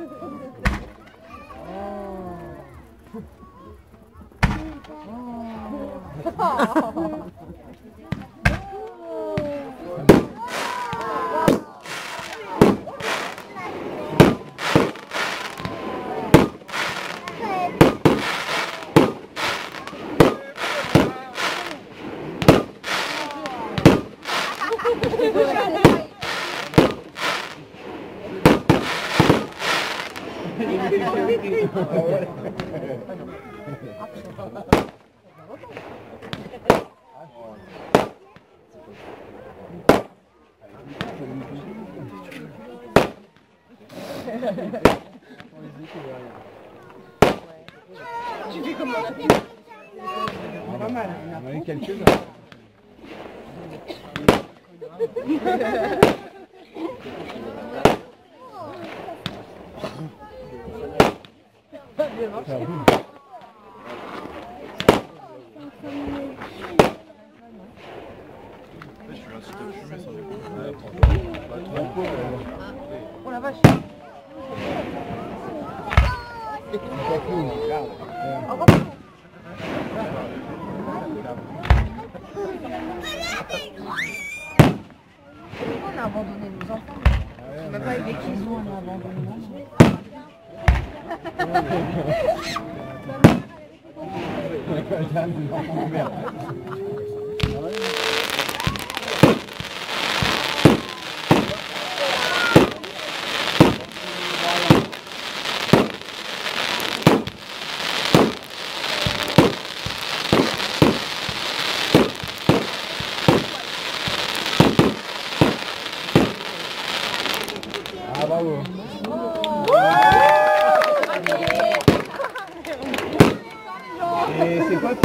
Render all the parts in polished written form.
Tu fais comme dans la pile. Pas mal. On a eu quelques-uns. Oh la vache. On a abandonné nos enfants. Je sais même pas avec qui ils ont, on a abandonné nos Ah bravo. Et c'est quoi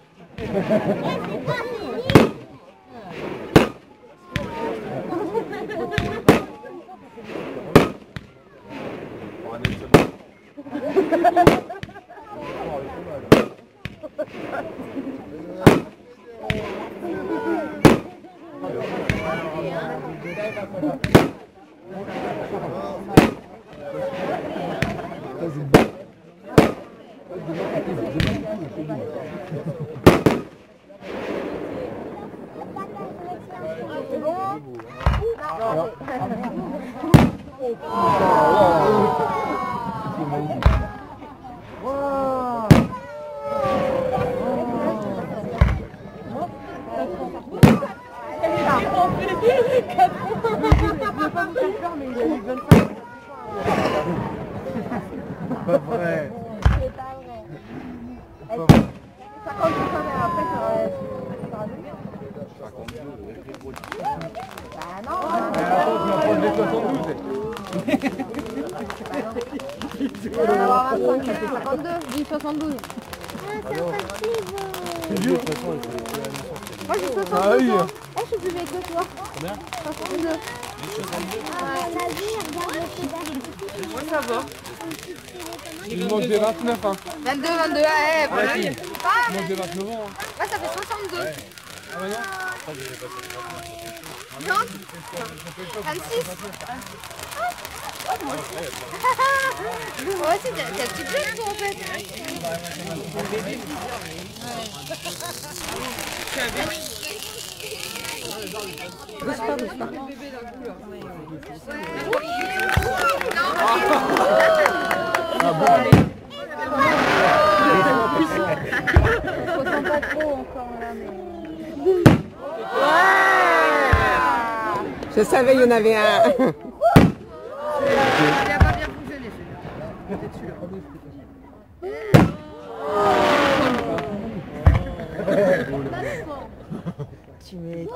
Pas vrai. C'est pas vrai. Ça compte pour ça, mais après, ça va devenir. Bah non. Je m'en prends les 72. On va avoir 25, ça fait 52. Dis 72. C'est vieux de toute façon. Moi j'ai 62 Ah oui. ans. Eh, je suis plus vieille que toi. Combien? 62. Moi ça va. Il manque des 29 hein. 22, 22, eh, voilà. Ouais, Ah, il manque des 29 ans. ouais, ça fait 62. Ah bah non. Non 26. Moi aussi, t'as un petit peu toi en fait. Bouge pas, bouge pas. Ah bon. Je ressens pas trop encore là, mais... Je savais, il y en avait un. Il a pas bien fonctionné celui-là. Peut-être celui-là. Tu m'es...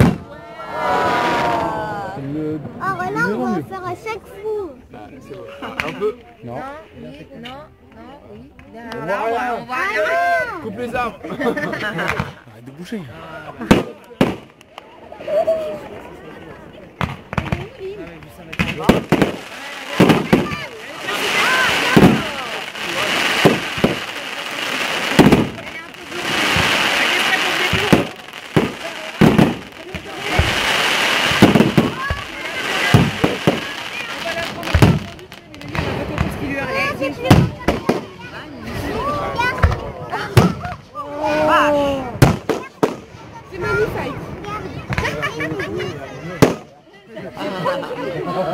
Ah voilà, on va faire à chaque fois. Un peu. Non. Oui, non, oui. On va aller. coupe les arbres. Arrête de boucher.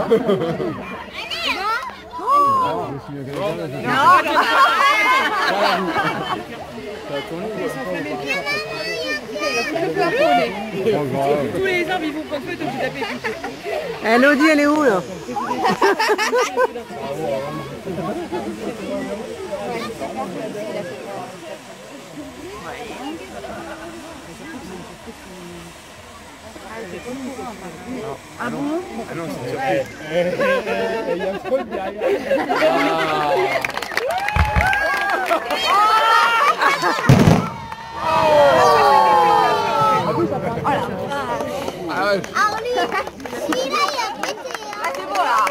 Tous les arbres ils vont prendre feu, donc tu tapes. Elodie, elle est où là? Ah non, c'est surprise. Il y a un faute derrière. Ah ouais. Ah, lui, celui-là, il a pété. Ah, c'est beau là.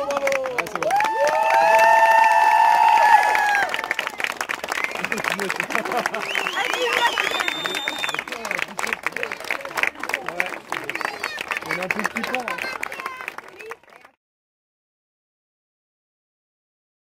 On est un peu plus fort.